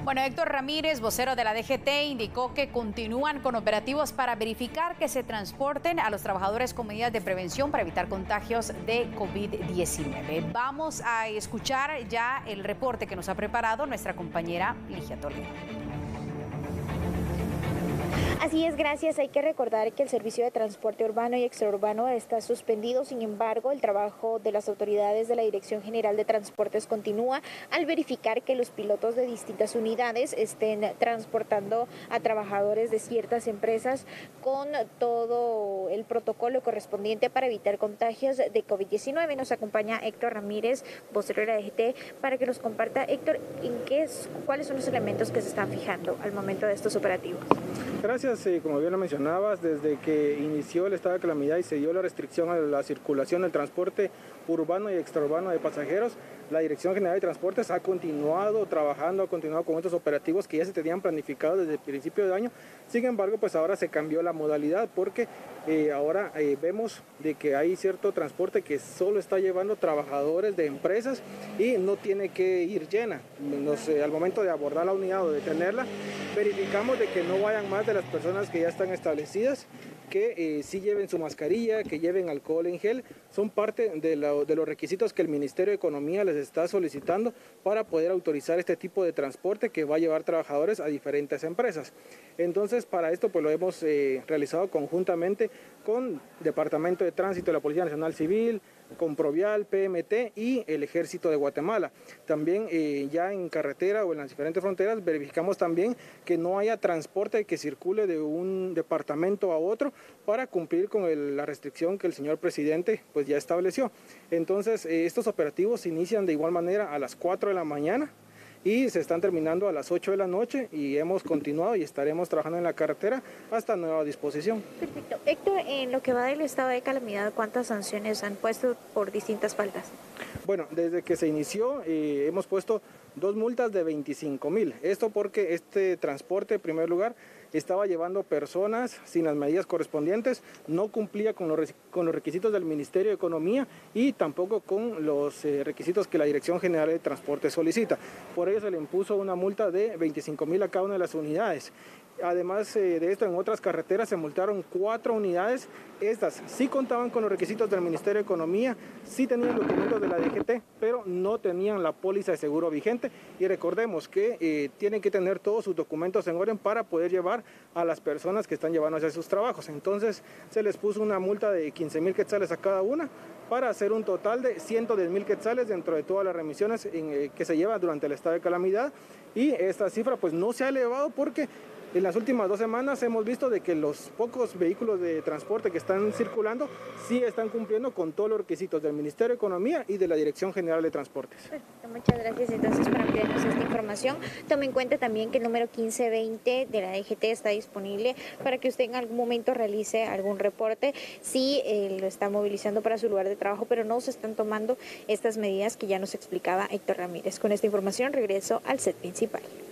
Bueno, Héctor Ramírez, vocero de la DGT, indicó que continúan con operativos para verificar que se transporten a los trabajadores con medidas de prevención para evitar contagios de COVID-19. Vamos a escuchar ya el reporte que nos ha preparado nuestra compañera Ligia Toledo. Así es, gracias. Hay que recordar que el servicio de transporte urbano y extraurbano está suspendido. Sin embargo, el trabajo de las autoridades de la Dirección General de Transportes continúa al verificar que los pilotos de distintas unidades estén transportando a trabajadores de ciertas empresas con todo el protocolo correspondiente para evitar contagios de COVID-19. Nos acompaña Héctor Ramírez, vocero de la DGT, para que nos comparta, Héctor, cuáles son los elementos que se están fijando al momento de estos operativos. Gracias, como bien lo mencionabas, desde que inició el estado de calamidad y se dio la restricción a la circulación del transporte urbano y extraurbano de pasajeros, la Dirección General de Transportes ha continuado trabajando, ha continuado con estos operativos que ya se tenían planificados desde el principio de año. Sin embargo, pues ahora se cambió la modalidad porque ahora vemos de que hay cierto transporte que solo está llevando trabajadores de empresas y no tiene que ir llena. Al momento de abordar la unidad o de tenerla, verificamos de que no vayan más de las personas que ya están establecidas, que sí lleven su mascarilla, que lleven alcohol en gel. Son parte de los requisitos que el Ministerio de Economía les está solicitando para poder autorizar este tipo de transporte que va a llevar trabajadores a diferentes empresas. Entonces, para esto pues lo hemos realizado conjuntamente con Departamento de Tránsito de la Policía Nacional Civil, con Provial, PMT y el Ejército de Guatemala. También ya en carretera o en las diferentes fronteras verificamos también que no haya transporte que circule de un departamento a otro para cumplir con la restricción que el señor presidente pues ya estableció. Entonces estos operativos se inician de igual manera a las 4 de la mañana y se están terminando a las 8 de la noche y hemos continuado y estaremos trabajando en la carretera hasta nueva disposición. Perfecto. Héctor, en lo que va del estado de calamidad, ¿cuántas sanciones han puesto por distintas faltas? Bueno, desde que se inició hemos puesto 2 multas de 25,000. Esto porque este transporte, en primer lugar, estaba llevando personas sin las medidas correspondientes, no cumplía con los requisitos del Ministerio de Economía y tampoco con los requisitos que la Dirección General de Transporte solicita. Por ello se le impuso una multa de 25,000 a cada una de las unidades. Además de esto, en otras carreteras se multaron 4 unidades. Estas sí contaban con los requisitos del Ministerio de Economía, sí tenían documentos de la DGT, pero no tenían la póliza de seguro vigente. Y recordemos que tienen que tener todos sus documentos en orden para poder llevar a las personas que están llevando a hacer sus trabajos. Entonces se les puso una multa de 15,000 quetzales a cada una para hacer un total de 110,000 quetzales dentro de todas las remisiones que se lleva durante el estado de calamidad. Y esta cifra pues no se ha elevado porque en las últimas 2 semanas hemos visto de que los pocos vehículos de transporte que están circulando sí están cumpliendo con todos los requisitos del Ministerio de Economía y de la Dirección General de Transportes. Perfecto, muchas gracias entonces por ampliarnos esta información. Tome en cuenta también que el número 1520 de la DGT está disponible para que usted en algún momento realice algún reporte si lo está movilizando para su lugar de trabajo, pero no se están tomando estas medidas que ya nos explicaba Héctor Ramírez. Con esta información regreso al set principal.